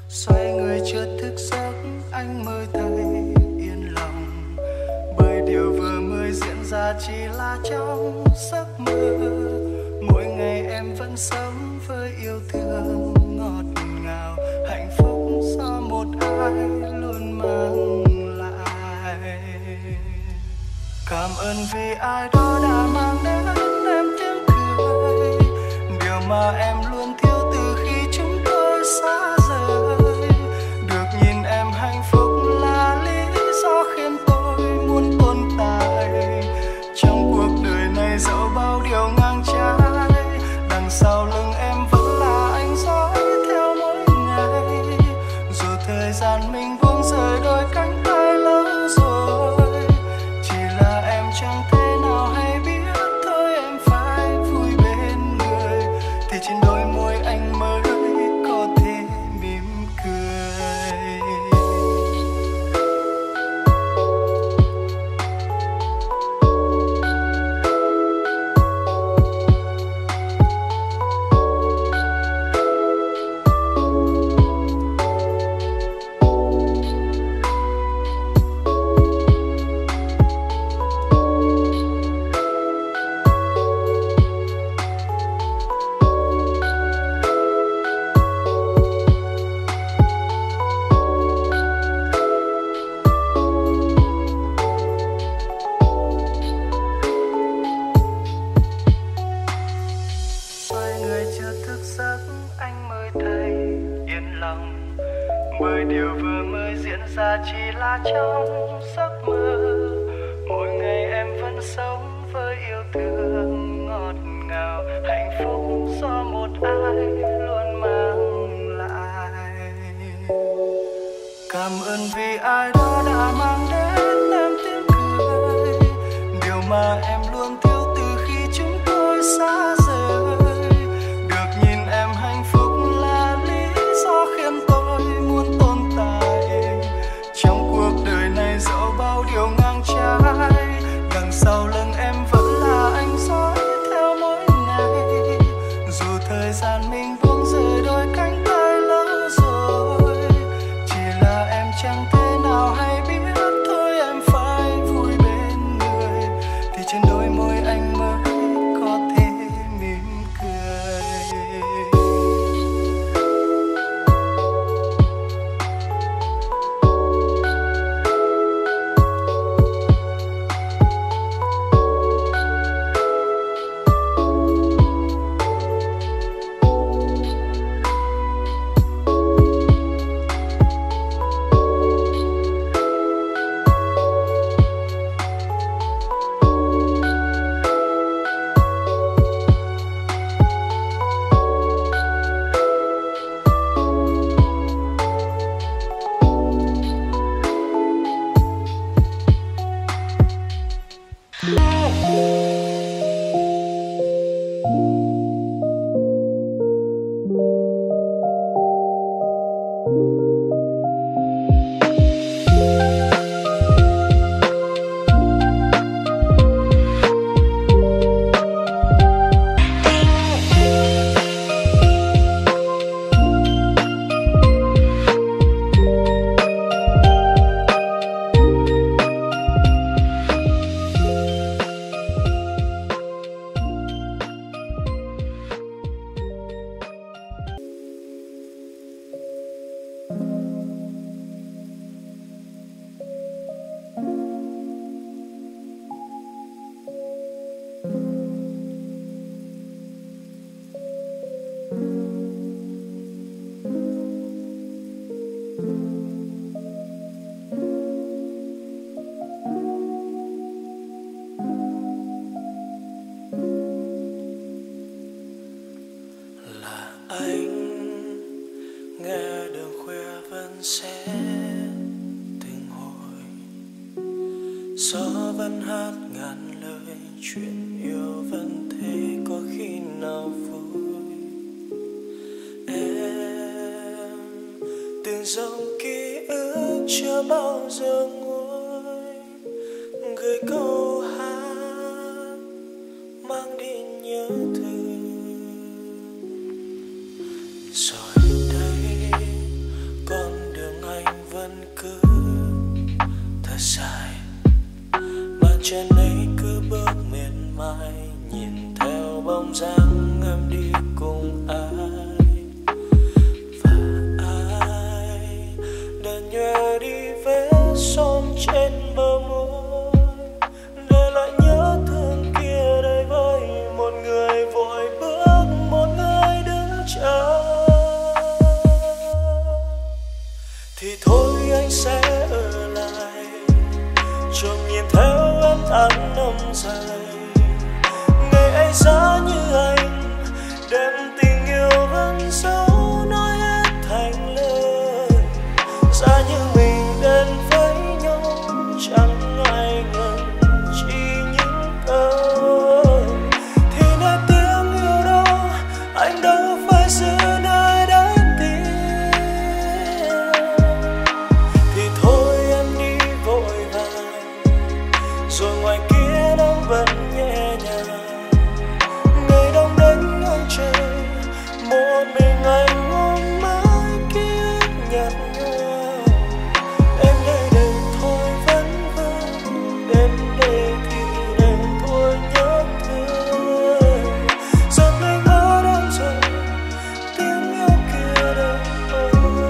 Xoay người chợt thức giấc, anh mới thấy yên lòng, bởi điều vừa mới diễn ra chỉ là trong giấc mơ. Mỗi ngày em vẫn sống với yêu thương ngọt ngào, hạnh phúc do một ai luôn mang lại. Cảm ơn vì ai đó đã mang đến em tiếng cười, điều mà em luôn thiếu từ khi chúng tôi xa rời. Được nhìn em hạnh phúc là lý do khiến tôi muốn tồn tại trong cuộc đời này, dẫu bao điều ngang trái. Đằng sau lưng em vẫn là anh dõi theo mỗi ngày, dù thời gian mình buông rời đôi cánh tay lâu rồi. Chỉ là em chẳng thể nào hay biết thôi, em phải vui bên người thì trên đôi môi anh mới có thể mỉm cười. Xoay người chưa thức giấc, anh mới thấy yên lòng, bởi điều vừa mới diễn ra chỉ là trong giấc mơ. Mỗi ngày em vẫn sống với yêu thương ngọt ngào, hạnh phúc do một ai luôn mang lại. Cảm ơn vì ai đó đã mang đến em tiếng cười, điều mà em luôn thiếu từ khi chúng tôi xa rời. Được nhìn em hạnh phúc là lý do khiến tôi muốn tồn tại trong cuộc đời này, dẫu bao điều ngang trái. Đằng sau lưng em vẫn là anh dõi theo mỗi ngày, dù thời gian mình buông rời đôi cánh tay lâu rồi. Chỉ là em chẳng thể nào hay biết thôi, em phải vui bên người thì trên đôi môi anh mới có thể mỉm cười. Gió vẫn hát ngàn lời, chuyện yêu vẫn thế, có khi nào vui. Em từng dòng ký ức chưa bao giờ nguôi, gửi câu hát mang đi nhớ thương. Rồi đây thôi anh sẽ ở lại, trộm nhìn theo em tháng năm dài. Ngày ấy giá như anh, đem tình yêu vẫn dấu nói hết thành lời. Giá như mình đến với nhau, chẳng ai ngần chỉ những câu. Thì nơi tiếng yêu đó, anh đâu phải giữ nơi đến tim. Thì thôi em đi vội vàng, rồi ngoài kia nắng vẫn nhẹ nhàng. Ngày đông đến ngang trời, một mình anh ôm mãi ký ức nhạt nhòa. Em đây đây thôi vẫn vương, đến đây thì để thôi nhớ thương. Giờ anh mất em rồi, tiếng yêu kia đâu ơi.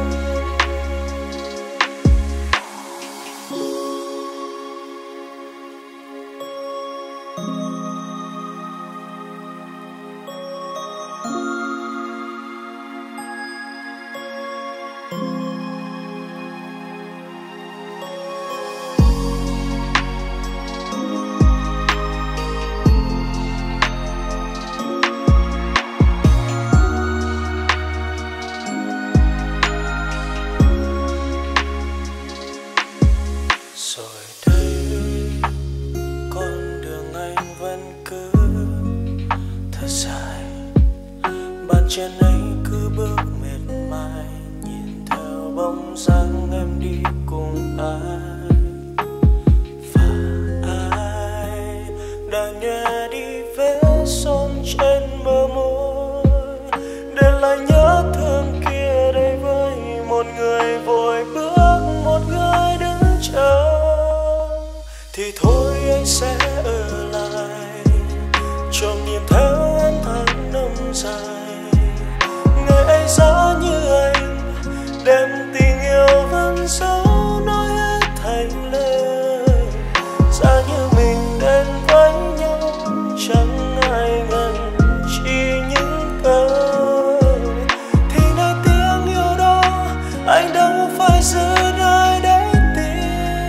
Rồi đây, con đường anh vẫn cứ thật dài. Bàn chân ấy cứ bước mệt mỏi, nhìn theo bóng dáng em đi cùng ai. Và ai đã nhòe đi vết son trên bờ môi, để lại nhớ thương kia đây với một người vội bước, một người đứng chờ. Thì thôi anh sẽ ở lại, trộm nhìn theo em tháng năm dài. Ngày ấy giá như anh, đem tình yêu vẫn dấu nói hết thành lời. Giá như mình đến với nhau, chẳng ai ngần chỉ những câu. Thì nơi tiếng yêu đó, anh đâu phải giữ nơi để tìm.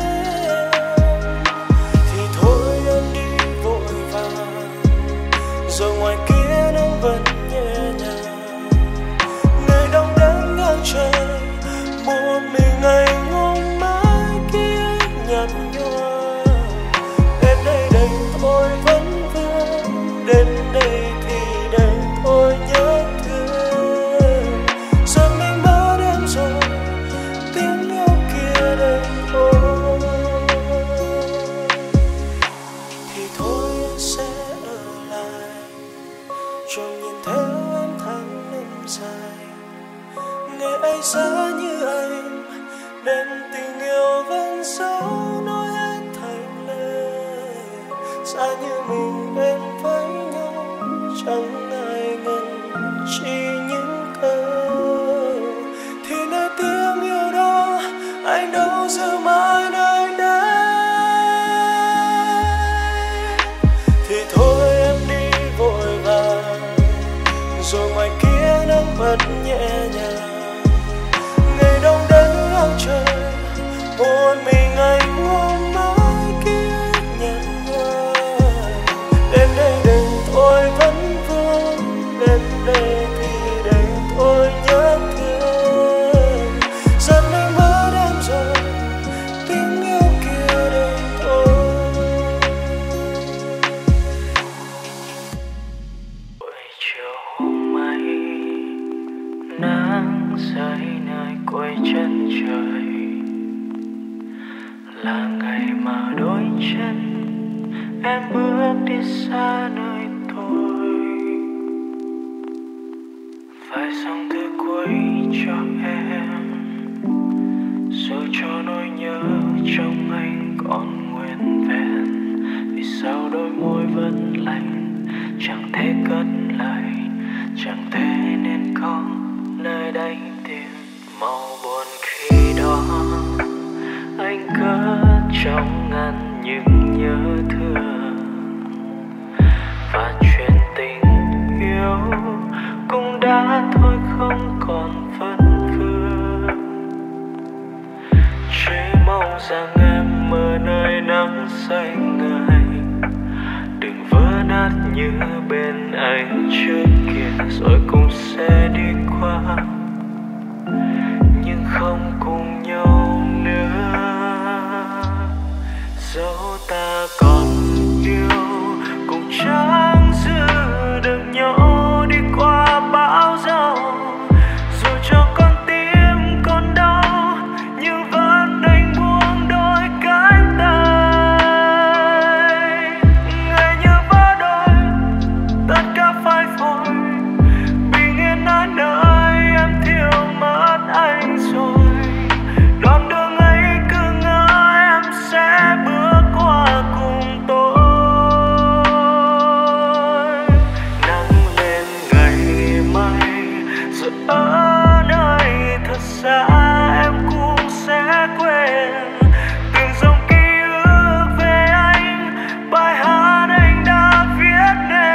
Thì thôi em đi vội vàng, rồi ngoài kia nắng vẫn nhẹ nhàng. Ngày đông đến ngang trời, một mình anh ôm mãi ký ức nhạt nhòa. Đến đây đây thôi vẫn vương, đến đây thì để thôi nhớ thương. Giờ mình mất em rồi, tiếng yêu kia đây thôi. Thì thôi anh sẽ ở lại, trộm nhìn theo em tháng năm dài. Ngày ấy giá như anh, đem tình yêu vẫn dấu nói hết thành lời. Giá như mình đến với nhau, chẳng ai ngần chỉ những câu. Thì nơi tiếng yêu đó, anh đâu giữ mãi nơi đây. Thì thôi em đi vội vàng, rồi ngoài kia nắng vẫn nhẹ nhàng. Ngày đông đến ngang trời, một mình anh ôm mãi ký ức nhạt nhòa. Đến đây đây thôi vẫn vương, đến đây thì để thôi nhớ thương. Giờ anh mất em rồi, tiếng yêu kia đây thôi. Buổi chiều hôm ấy, nắng rơi nơi cuối chân trời. Là ngày mà đôi chân em bước đi xa nơi tôi. Phải dòng thư cuối cho em, dù cho nỗi nhớ trong anh còn nguyên vẹn. Vì sao đôi môi vẫn lạnh, chẳng thể cất lời, chẳng thể nên có nơi đây tìm màu buồn. Khi đó anh cất trong ngăn những nhớ thương, và chuyện tình yêu cũng đã thôi không còn vấn vương. như bên anh trước kia rồi cũng sẽ đi qua, nhưng không cùng nhau nữa. Dẫu ta còn yêu cũng chẳng giữ được nhau đi qua bão giông, dù cho con tim còn đau nhưng vẫn đành buông đôi cánh tay. Ngày như vỡ đôi tất cả phai phôi, bình yên ở nơi em thiếu mất anh rồi. Đoạn đường ấy cứ ngỡ em sẽ bước qua cùng tôi. Nắng lên ngày mai rồi ở nơi thật xa em cũng sẽ quên từng dòng ký ức về anh, bài hát anh đã viết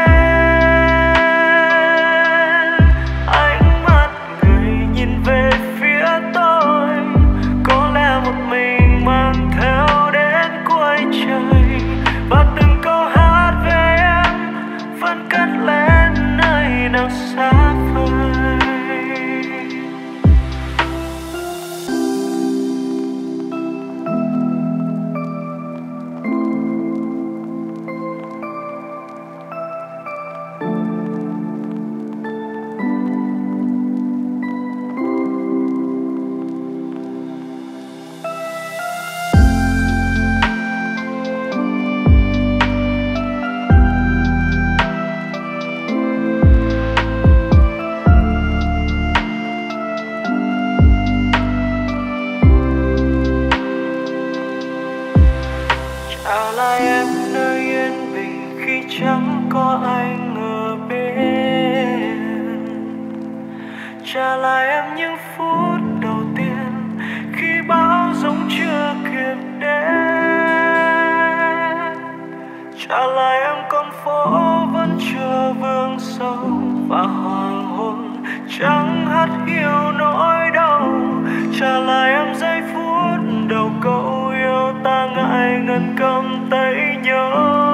nên. Ánh mắt người nhìn về phía tôi, có lẽ một mình mang theo đến cuối trời. Và từng câu hát về em vẫn cất lên nơi nào xa vời. Trả lại em nơi yên bình khi chẳng có anh ở bên. Trả lại em những phút đầu tiên khi bão giông chưa kịp đến. Trả lại em con phố vẫn chưa vương sâu và hoàng hôn chẳng hắt hiu nỗi đau. Trả lại em giây phút đầu câu yêu ta ngại ngần cầm tay nhau.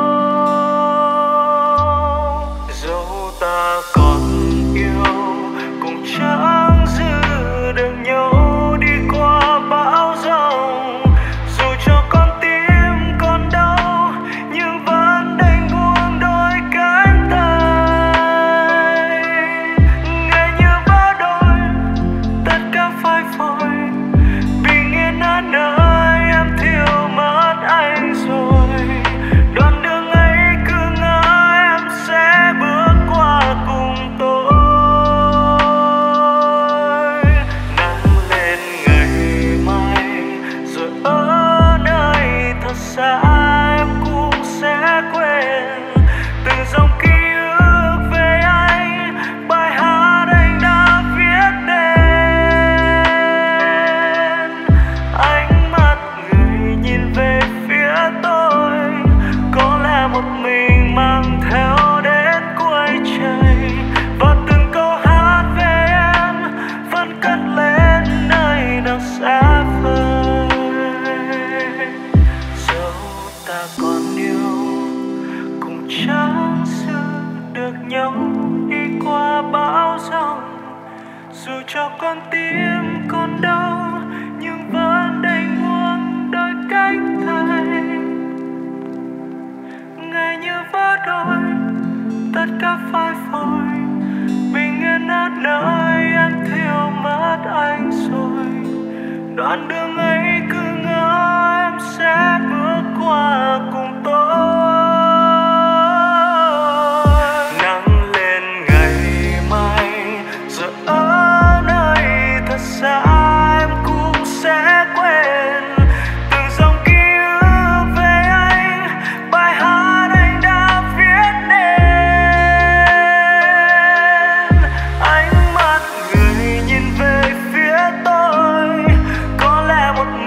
Dẫu ta còn yêu cũng chẳng giữ được nhau đi qua bão giông, dù cho con tim còn đau nhưng vẫn đành buông đôi cánh tay. Ngày như vỡ đôi tất cả phai phôi, bình yên ở nơi em thiếu mất anh rồi. Đoạn đường ấy cứ ngỡ em sẽ bước qua cùng tôi. Nắng lên ngày mai rồi ở nơi thật xa em cũng sẽ quên từng dòng ký ức về anh, bài hát anh đã viết nên. Ánh mắt người nhìn về phía tôi, có lẽ một mình mang theo đến cuối trời. Và từng câu hát về em vẫn cất lên nơi nào xa vời. Dẫu ta còn yêu cũng chẳng giữ được nhau đi qua bão giông, dù cho con tim còn đau nhưng vẫn đành buông đôi cánh tay. Ngày như vỡ đôi tất cả phai phôi, bình yên ở nơi em thiếu mất anh rồi. Đoạn đường ấy cứ ngỡ em sẽ bước qua cùng tôi. Nắng lên ngày mai rồi ở nơi thật xa em cũng sẽ quên từng dòng ký ức về anh, bài hát anh đã viết nên. Ánh mắt người nhìn về phía tôi, có lẽ một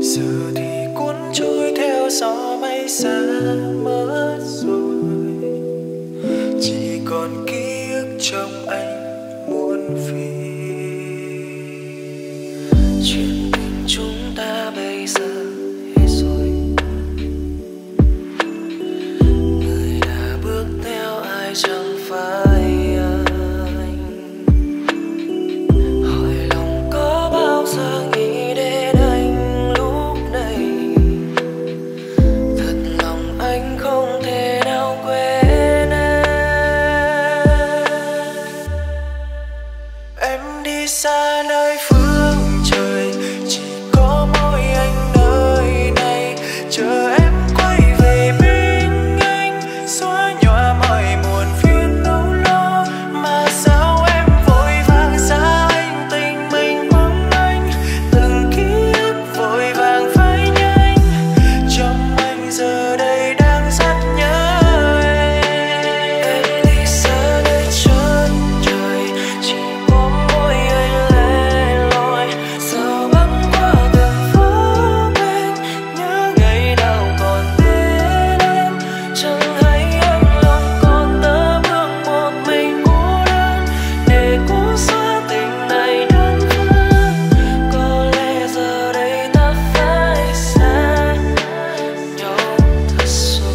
giờ thì cuốn trôi theo gió bay xa mất rồi, chỉ còn ký ức trong anh muôn phiền. Chuyện tình chúng ta bây giờ hết rồi, người đã bước theo ai chẳng phải anh. Hỏi lòng có bao giờ nghĩ đến anh lúc này, thật lòng anh không thể nào quên em đi xa nơi phương trời, chỉ có mỗi anh nơi này chờ em quay về bên anh, xóa nhòa mọi muộn phiền âu lo. Mà sao em vội vàng xa anh, tình mình mong anh, từng ký ức vội vàng phai nhanh, trong anh giờ đây đang rất nhớ em. Em đi xa nơi chân trời, chỉ có mỗi anh lẻ loi, giờ băng qua từng phố bên, nhớ ngày nào còn bên em, chẳng hay anh lòng còn tơ bước một mình cô đơn, để cố xóa tình này đơn phương. Có lẽ giờ đây ta phải xa nhau thật rồi.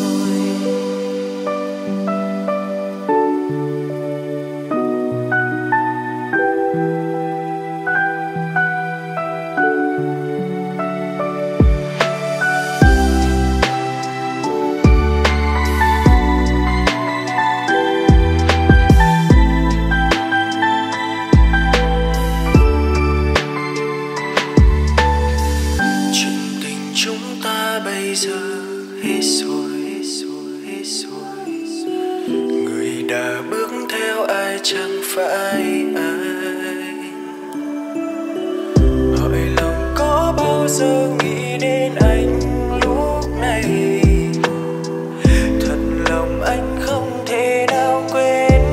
Chuyện tình chúng ta bây giờ hết rồi, hết rồi. Người đã bước theo ai chẳng phải anh. Hỏi lòng có bao giờ nghĩ đến anh lúc này, thật lòng anh không thể nào quên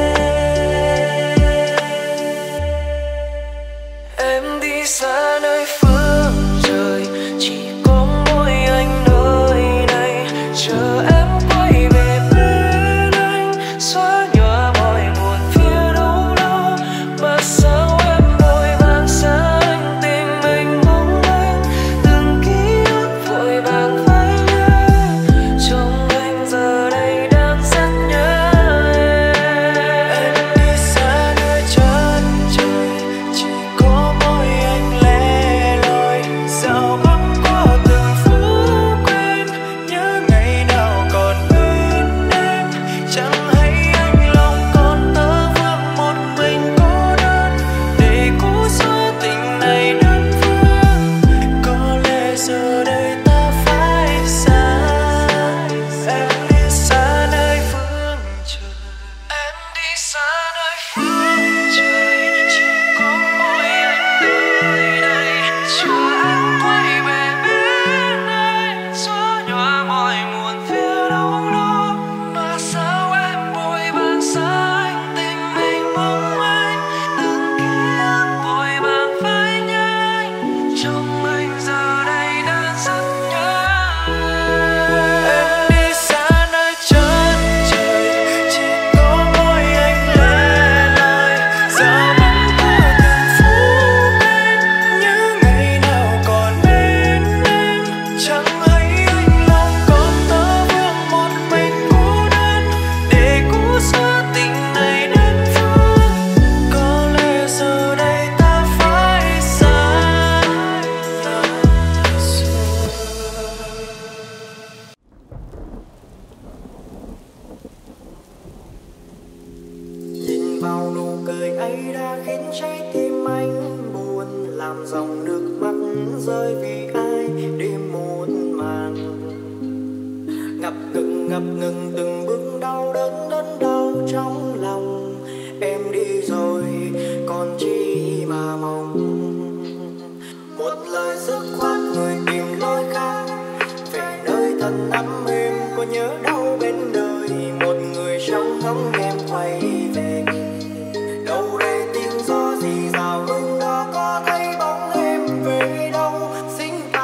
em đi xa nơi phương trời, chỉ có mỗi anh nơi này chờ em quay về bên anh, xóa nhòa mọi buồn phiền âu lo. Mà sao em vội vàng xa anh, tình mình mong anh, từng ký ức vội vàng phai nhạt, trong anh giờ đây đang rất nhớ em. Em đi xa nơi chân trời, chỉ có mỗi anh lẻ loi, dạo băng qua từng phố quen, nhớ ngày nào còn bên em, chẳng hay anh lòng còn tơ vương một mình cô đơn, để cố xóa tình này đơn phương. Có lẽ giờ đây ta phải xa. Em đi xa nơi phương trời, em đi xa nơi phương trời, chỉ có mỗi anh nơi đây chờ em quay về bên anh, xóa nhòa mọi muộn phiền âu lo. Mà sao em vội vàng xa anh, tình mình mong anh, từng ký ức vội vàng phai nhanh, trong anh giờ đây đang rất nhớ em. Đi xa nơi chân trời, chỉ có mỗi anh lẻ loi, dạo băng qua từng phố bên, nhớ ngày nào còn bên em, chẳng hay anh lòng còn tơ vương một mình cô đơn, để cố xóa tình này đơn phương. Có lẽ giờ đây ta phải xa nhau rồi. Nhìn vào nụ cười ấy đã khiến trái tim anh buồn, làm dòng nước mắt rơi vì ai đêm muộn màng. Ngập ngừng từng bước đau đớn đau trong lòng. Em đi rồi còn chi mà mong, một lời dứt khoát người tìm lối khác về nơi thân ấm êm. Có nhớ đau bên đời một người trong ngóng em quay về, đâu đây tiếng gió rì rào hương đó, có thấy bóng em về đâu. Xin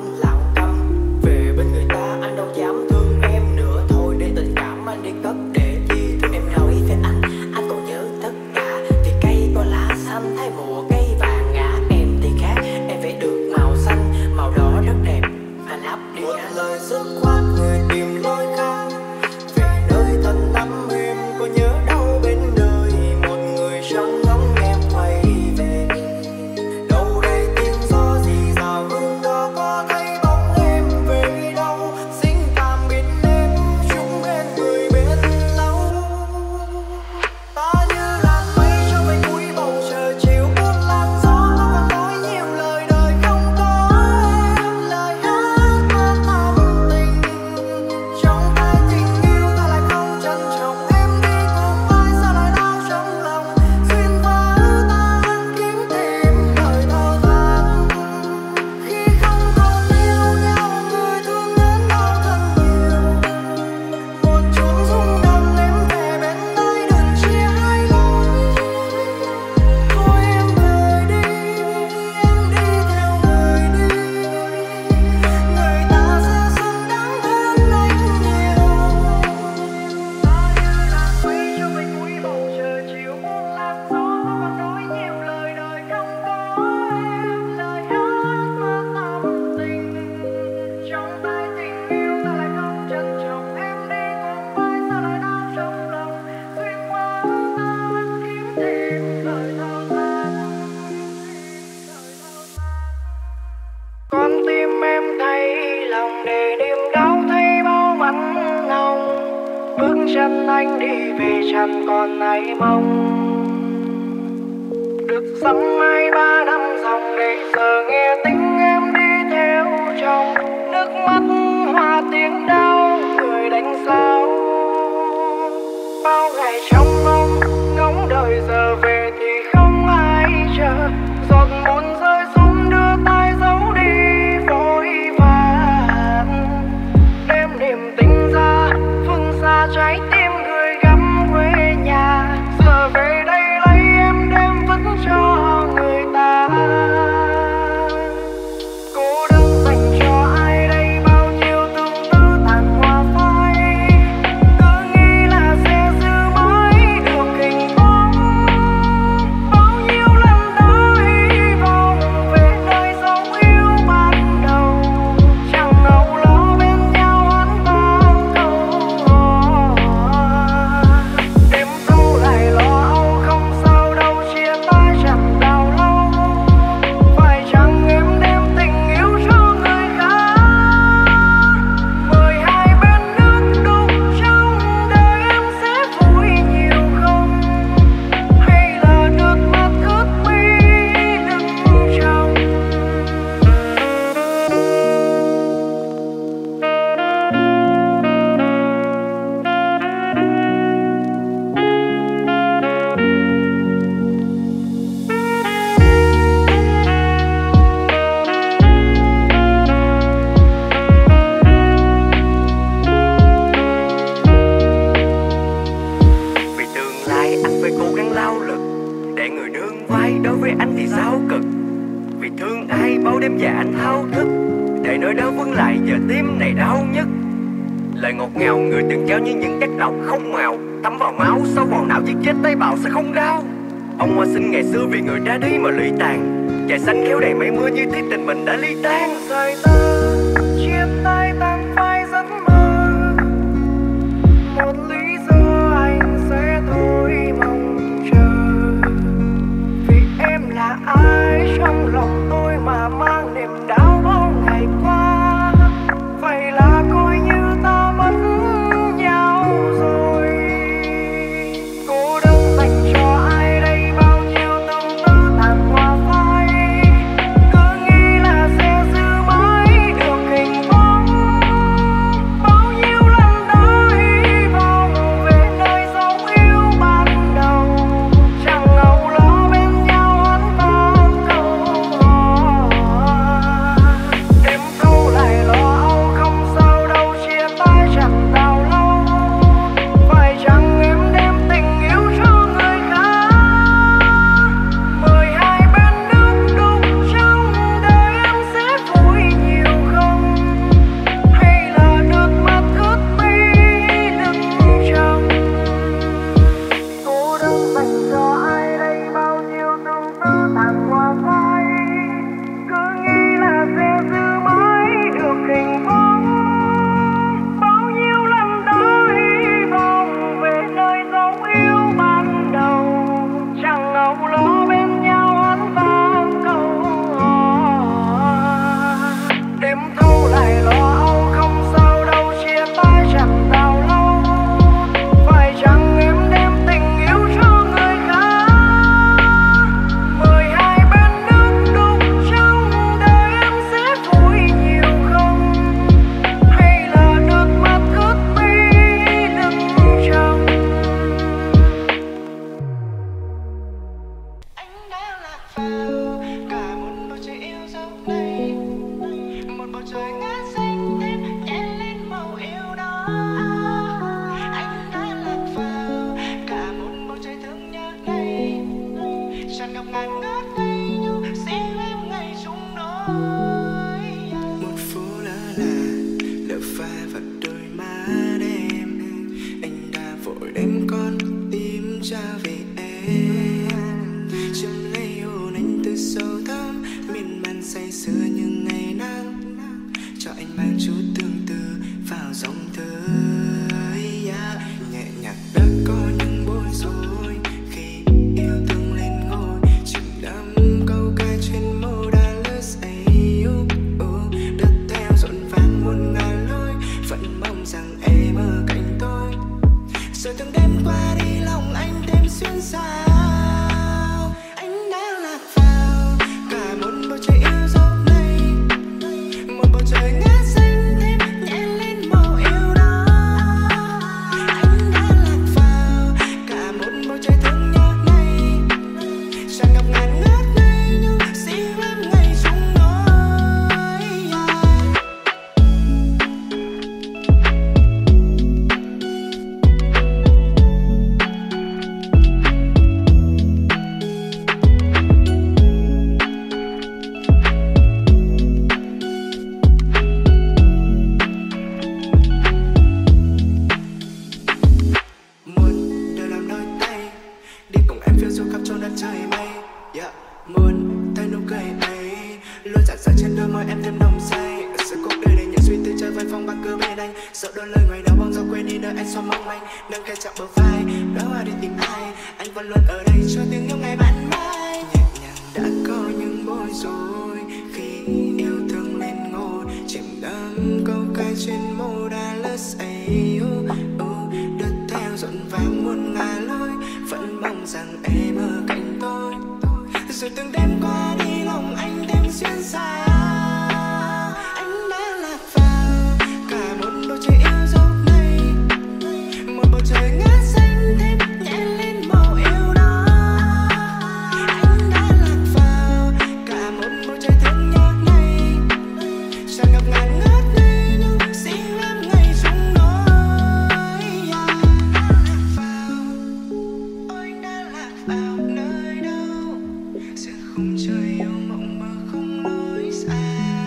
anh lặng câm. Về bên người ta anh đâu dám thương em nữa. Thôi để tình cảm anh đi cất để chi thương. Em nói về anh còn nhớ tất cả. Thì cây có lá xanh thay mùa cây vàng ngã. Em thì khác, em phải được màu xanh, màu đỏ rất đẹp. Anh lắp đi một anh. Lời dứt khoát người tìm lối khác. Về nơi thân lắm em có nhớ đâu bên đời. Một người trong ngóng em quay về. Đâu đây tiếng gió gì rào hương đó có thấy bóng em về đâu. Xin tạm biệt em chung bên người bên lâu. Ta như làn mây trong vành cuối bầu trời chiều buốt làn gió. Còn nói nhiều lời đời không có em. Lời hát ta thầm tình trong tay tình yêu ta lại không trân trọng. Em đi cùng ai sao lại đau trong lòng. Xuyên qua ta vẫn kiếm tìm lời thao thang. Khi không còn yêu nhau người thương đến đau thật nhiều. Một chút rung động em về bên tay đừng chia hai lối. Thôi em về đi, em đi theo người đi. Người ta sẽ xứng đáng hơn anh nhiều. Ta như làn mây trong vành cuối bầu trời chiều buốt làn gió. Còn nói nhiều lời đời không có em. Lời hát ta thầm tình trong tay tình yêu ta lại không trân trọng. Em đi cùng ai sao lại đau trong lòng. Xuyên qua ta vẫn kiếm tìm lời thao thang. Con tim em thấy lòng để niềm đau thấy bao mắt nồng. Bước chân anh đi về chẳng còn ai mong. Được dăm 2-3 năm dòng để giờ nghe tiếng em đi theo chồng. Nước mắt hòa tiếng đau người đánh sao. Bao ngày trong mong ngóng đời giờ về thì không ai chờ. Giọt buồn rơi xuống đưa tay giấu đi vội vàng. Đem niềm tình ra phương xa trái tim người gắm quê nhà. Giờ về đây lấy em đem vứt cho người ta. Cô đơn dành cho ai đây bao nhiêu tương tư tàn hoa phai. Cứ nghĩ là sẽ giữ mãi được hình bóng. Bao nhiêu lần đã hy vọng về nơi dấu yêu ban đầu. Chẳng âu lo bên nhau hắn tan câu. Đêm sâu lại lo âu không sao đâu chia tay chẳng đau lâu. Phải chăng em đem tình yêu cho người khác. Mời hai bên nước đục trong đời em sẽ vui nhiều không. Hay là nước mắt ướt mi đừng trong. Vì tương lai anh phải cố gắng lao lực để người nương vai đối với anh thì sao cực. Vì thương ai bao đêm dài anh thao thức để nỗi đau vững lại giờ tim này đau nhất. Lời ngọt ngào người từng trao như những chất độc không màu. Thấm vào máu sâu vào não giết chết tế bào sẽ không đau. Ông hoa sinh ngày xưa vì người đã đi mà lụy tàn. Trời xanh khéo đầy mây mưa như thiết tình mình đã ly tan. Rời ta chia tay tan phai giấc mơ. Một lý do anh sẽ thôi mong chờ. Vì em là ai trong lòng tôi mà mang niềm đau bao ngày qua. Vậy là coi như ta mất nhau rồi. Cô đơn dành cho ai đây bao nhiêu tương tư tàn hoa phai. Cứ nghĩ là sẽ giữ mãi trời ngát xanh thêm nhẹ lên màu yêu đó. Anh đã lạc vào cả một bầu trời thương nhớ này, tràn ngập ngàn ngát ngây như xin em ngày chung đôi. Một phố lỡ là lỡ pha vào đôi má em, anh đã vội đem con tim trả về em. Chấm lấy hôn anh từ sâu thẳm, miên man say sưa như ngày nắng, cho anh mang chút tương tư vào dòng thơ. Nhẹ nhàng đã có những bối rối khi yêu thương lên ngôi, chìm đắm câu ca trên môi đã lỡ say. Đất theo rộn vàng muôn ngàn lối, vẫn mong rằng em ở cạnh tôi. Rồi từng đêm qua đi lòng anh thêm xuyên sao, anh đã lạc vào cả một bầu trời yêu dấu này, một bầu trời ngát xanh thêm nhẹ lên màu yêu đó. Anh đã lạc vào cả một bầu trời thương nhớ này, tràn ngập ngàn ngát ngây như xin em ngày chung đôi. Muốn đưa làm đôi tay đi cùng em phiêu du khắp chốn đất trời mây. Muốn thấy nụ cười ấy luôn rạng rỡ trên đôi môi em thêm nồng say. Sự cuộc đời đầy những suy tư chơi vơi phong bạc cứ bên anh, sợ đôi lời ngoài đó bóng gió quên đi nơi anh xóa mong manh. Nâng khe chạm bờ vai đóa hoa đi tìm ai, anh vẫn luôn ở đây cho tiếng yêu ngày bạn mai. Nhẹ nhàng đã có những bối rối khi yêu thương lên ngôi, chìm đắm câu ca trên môi đã lỡ say. Đất theo rộn vàng muôn ngàn lối, vẫn mong rằng em ở cạnh tôi. Rồi từng đêm qua đi lòng anh thêm xuyên xa, anh đã lạc vào cả một bầu trời yêu dấu này, một bầu trời ngát xanh thêm nhẹ lên màu yêu đó. Anh đã lạc vào cả một bầu trời thương nhớ này, tràn ngập ngàn ngát ngây như xin em ngày chung đôi. Anh đã lạc vào nơi đâu, giữa khung trời yêu mộng mơ không lối sai.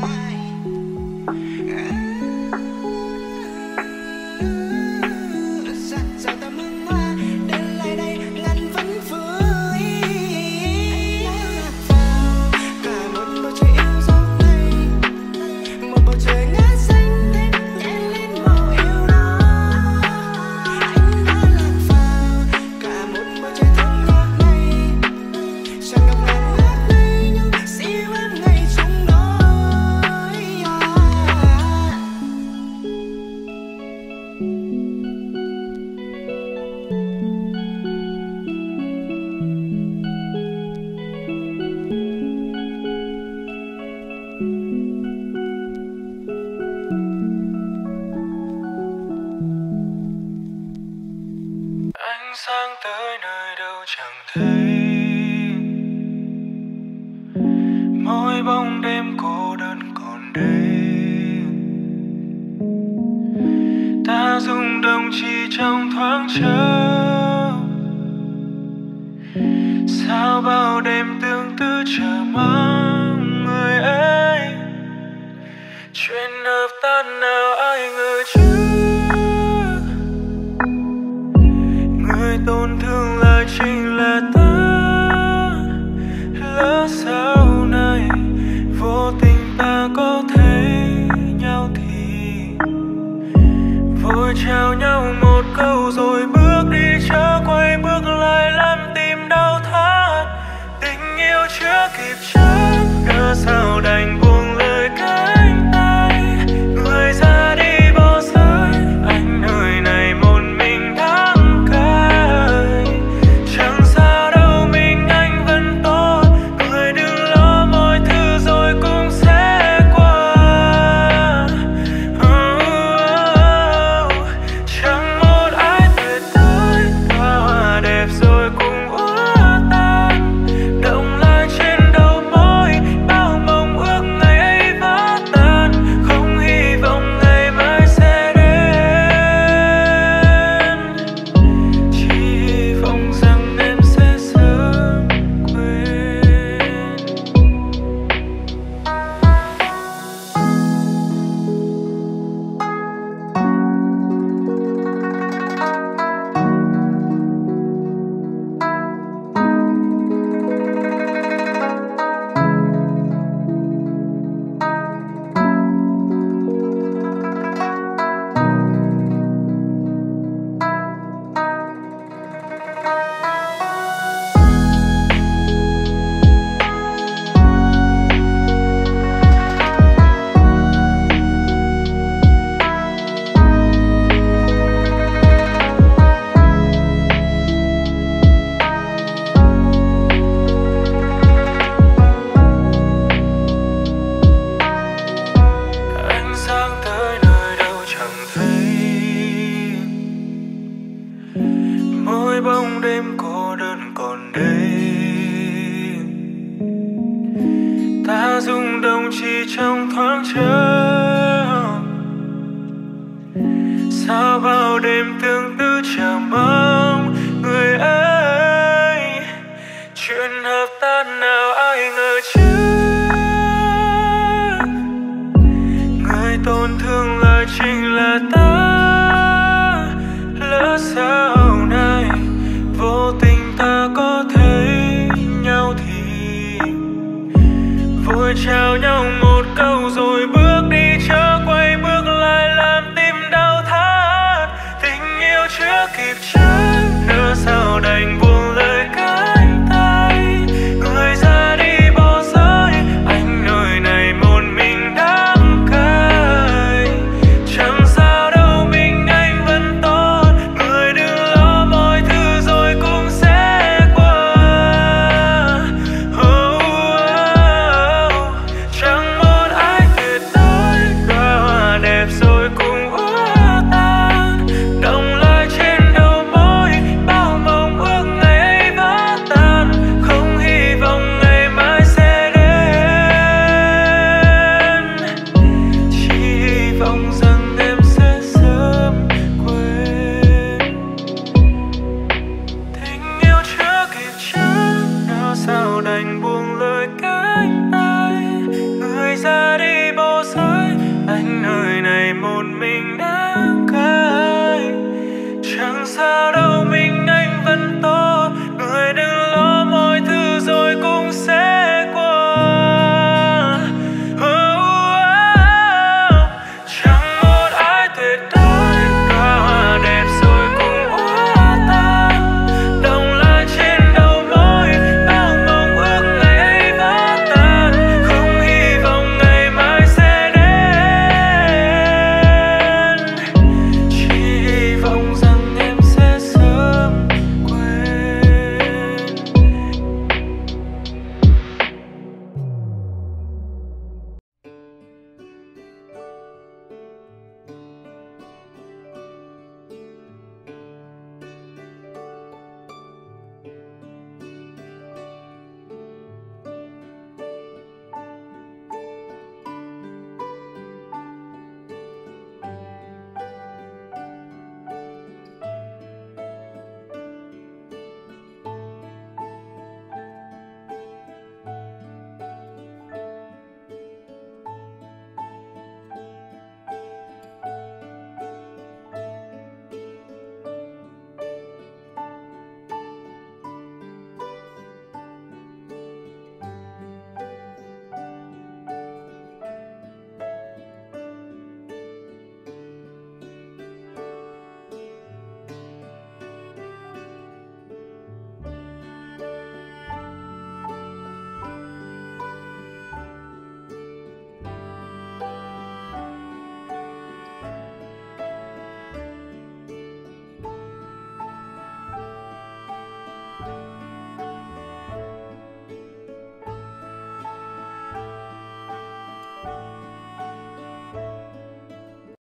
Dạt dào tầm hương hoa đến lại đây ngàn vẫn vui. Anh đã lạc vào cả một bầu trời yêu dấu này, một bầu trời ngát xanh thêm nhẹ lên màu yêu đó. Anh đã lạc vào cả một bầu trời thương nhớ này, tràn ngập ngàn ngát ngây như xin em ngày chung đôi. Ánh sáng tới nơi đâu chẳng thấy, mỗi bóng đêm cô đơn còn đây. Ta rung động chỉ trong thoáng chốc, sao bao đêm tương tư chờ mong người ấy. Chuyện hợp tan nào ai ngờ trước, người tổn thương lại chính là ta. Lỡ sau này vô tình ta có thấy nhau thì vội chào nhau một câu rồi bước đi, chớ quay bước lại làm tim đau thắt. Tình yêu chưa kịp chắc, cớ sao đành buông lời cánh tay, người ra đi bỏ rơi anh nơi này một mình đắng cay. Chẳng bao đêm tương tư chờ mong người ấy. Chuyện hợp tan nào ai ngờ trước, người tổn thương là chính là ta.